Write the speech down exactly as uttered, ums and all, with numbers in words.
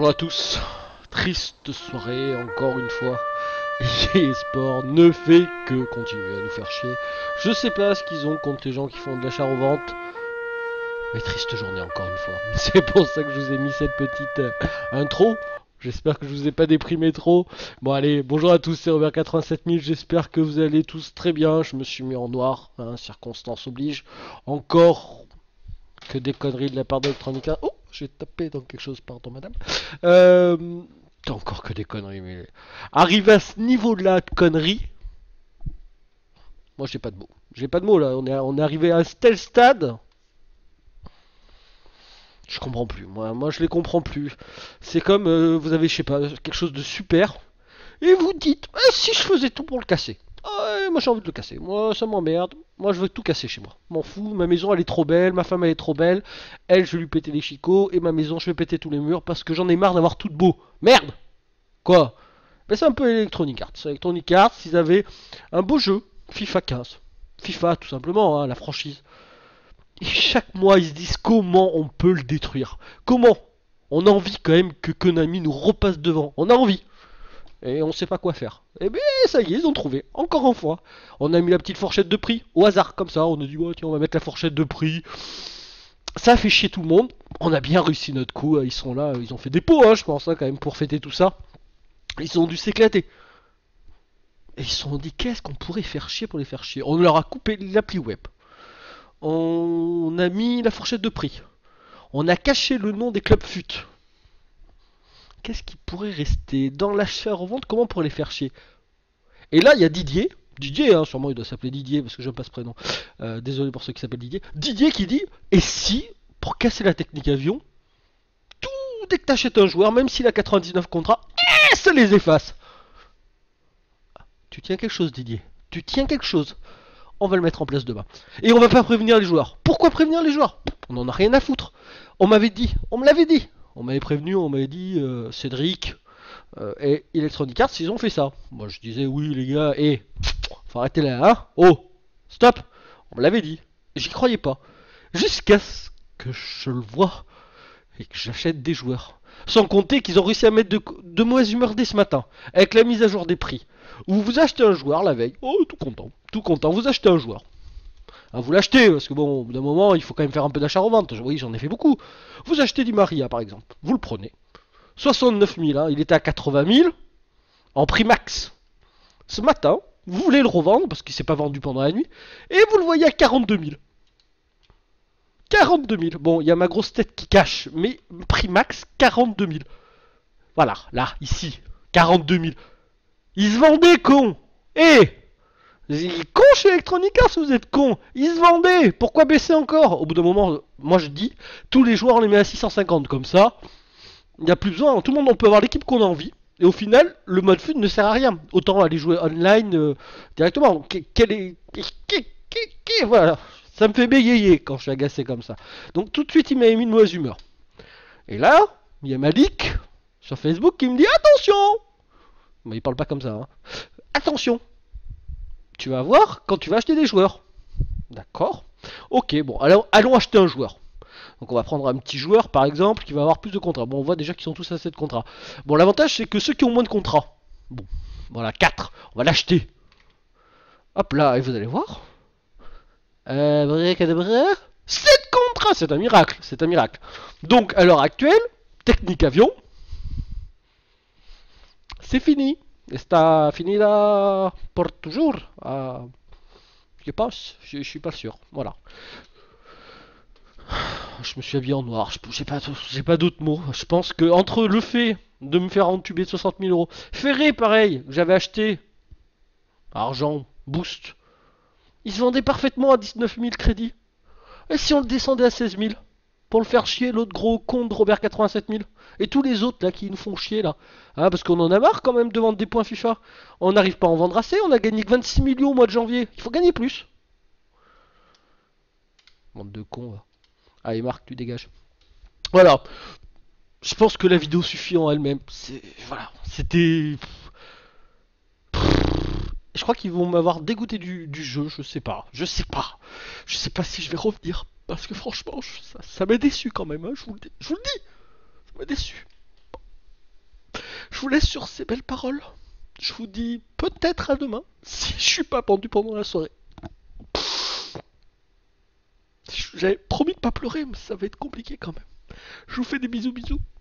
Bonjour à tous. Triste soirée encore une fois. E A Sport ne fait que continuer à nous faire chier. Je sais pas ce qu'ils ont contre les gens qui font de l'achat-revente. Mais triste journée encore une fois. C'est pour ça que je vous ai mis cette petite euh, intro. J'espère que je vous ai pas déprimé trop. Bon allez, bonjour à tous, c'est Robert quatre-vingt-sept mille. J'espère que vous allez tous très bien. Je me suis mis en noir, hein, circonstance oblige. Encore que des conneries de la part d'Electronic Arts. Oh, j'ai tapé dans quelque chose, pardon madame. Euh, encore que des conneries, mais... Arrivé à ce niveau-là de conneries, moi j'ai pas de mots. J'ai pas de mots là, on est, on est arrivé à un tel stade... Je comprends plus, moi, moi je les comprends plus. C'est comme, euh, vous avez, je sais pas, quelque chose de super, et vous dites, eh, si je faisais tout pour le casser. Ah, moi j'ai envie de le casser, moi ça m'emmerde, moi je veux tout casser chez moi. M'en fous, ma maison elle est trop belle, ma femme elle est trop belle, elle je vais lui péter les chicots, et ma maison je vais péter tous les murs parce que j'en ai marre d'avoir tout de beau. Merde. Quoi? Ben c'est un peu Electronic Arts. Electronic Arts, ils avaient un beau jeu, FIFA quinze. FIFA tout simplement, hein, la franchise. Et chaque mois, ils se disent comment on peut le détruire. Comment? On a envie quand même que Konami nous repasse devant. On a envie. Et on sait pas quoi faire. Et bien, ça y est, ils ont trouvé. Encore une fois. On a mis la petite fourchette de prix. Au hasard, comme ça. On a dit, oh, tiens, on va mettre la fourchette de prix. Ça a fait chier tout le monde. On a bien réussi notre coup. Ils sont là. Ils ont fait des pots, hein, je pense, hein, quand même, pour fêter tout ça. Ils ont dû s'éclater. Et ils se sont dit, qu'est-ce qu'on pourrait faire chier pour les faire chier? On leur a coupé l'appli web. On a mis la fourchette de prix. On a caché le nom des clubs fut. Qu'est-ce qui pourrait rester dans l'achat-revente? Comment on pourrait les faire chier? Et là, il y a Didier. Didier, hein, sûrement il doit s'appeler Didier parce que j'aime pas ce prénom. Euh, désolé pour ceux qui s'appellent Didier. Didier qui dit, et si, pour casser la technique avion, tout dès que t'achètes un joueur, même s'il a quatre-vingt-dix-neuf contrats, eh, ça les efface. Tu tiens quelque chose, Didier. Tu tiens quelque chose. On va le mettre en place demain. Et on va pas prévenir les joueurs. Pourquoi prévenir les joueurs? On en a rien à foutre. On m'avait dit, on me l'avait dit. On m'avait prévenu, on m'avait dit, euh, Cédric euh, et Electronic Arts, ils ont fait ça. Moi je disais, oui les gars, et faut arrêter là, hein. Oh, stop. On me l'avait dit. J'y croyais pas. Jusqu'à ce que je le vois et que j'achète des joueurs. Sans compter qu'ils ont réussi à mettre de, de mauvaise humeur dès ce matin, avec la mise à jour des prix. Où vous achetez un joueur la veille, oh tout content, tout content, vous achetez un joueur. Ah, vous l'achetez, parce que bon, au bout d'un moment, il faut quand même faire un peu d'achat-revente. Oui, j'en ai fait beaucoup. Vous achetez Di Maria, par exemple. Vous le prenez. soixante-neuf mille, hein, il était à quatre-vingt mille, en prix max. Ce matin, vous voulez le revendre, parce qu'il s'est pas vendu pendant la nuit, et vous le voyez à quarante-deux mille. quarante-deux mille. Bon, il y a ma grosse tête qui cache, mais prix max, quarante-deux mille. Voilà, là, ici, quarante-deux mille. Il se vendait, con. Eh, il est con chez Electronic Arts, vous êtes con. Il se vendait. Pourquoi baisser encore? Au bout d'un moment, moi je dis, tous les joueurs on les met à six cent cinquante comme ça. Il n'y a plus besoin. Tout le monde, on peut avoir l'équipe qu'on a envie. Et au final, le mode fut ne sert à rien. Autant aller jouer online euh, directement. Quel est, voilà. Ça me fait bégayer quand je suis agacé comme ça. Donc tout de suite, il m'a mis une mauvaise humeur. Et là, il y a Malik sur Facebook qui me dit attention. Mais il parle pas comme ça. Hein. Attention. Tu vas voir quand tu vas acheter des joueurs. D'accord. Ok, bon, alors allons acheter un joueur. Donc on va prendre un petit joueur par exemple qui va avoir plus de contrats. Bon, on voit déjà qu'ils sont tous à sept contrats. Bon, l'avantage c'est que ceux qui ont moins de contrats, bon, voilà, quatre, on va l'acheter. Hop là, et vous allez voir. Euh, sept contrats, c'est un miracle, c'est un miracle. Donc à l'heure actuelle, technique avion, c'est fini. Está finida por toujours. Euh, je pense, je, je suis pas sûr. Voilà. Je me suis habillé en noir, j'ai pas, j'ai pas d'autres mots. Je pense que entre le fait de me faire entuber de soixante mille euros, Ferré pareil, j'avais acheté, argent, boost, il se vendait parfaitement à dix-neuf mille crédits. Et si on le descendait à seize mille pour le faire chier, l'autre gros con de Robert quatre-vingt-sept mille. Et tous les autres là qui nous font chier là. Hein, parce qu'on en a marre quand même de vendre des points FIFA. On n'arrive pas à en vendre assez, on a gagné que vingt-six millions au mois de janvier. Il faut gagner plus. Bande de cons là. Allez Marc, tu dégages. Voilà. Je pense que la vidéo suffit en elle-même. C'est... Voilà. C'était... Je crois qu'ils vont m'avoir dégoûté du, du jeu, je sais pas. Je sais pas. Je sais pas si je vais revenir. Parce que franchement, je- ça, ça m'a déçu quand même, hein, je, vous le dis, je vous le dis. Ça m'a déçu. vous laisse sur ces belles paroles. Je vous dis peut-être à demain, si je suis pas pendu pendant la soirée. J'avais promis de pas pleurer, mais ça va être compliqué quand même. Je vous fais des bisous bisous.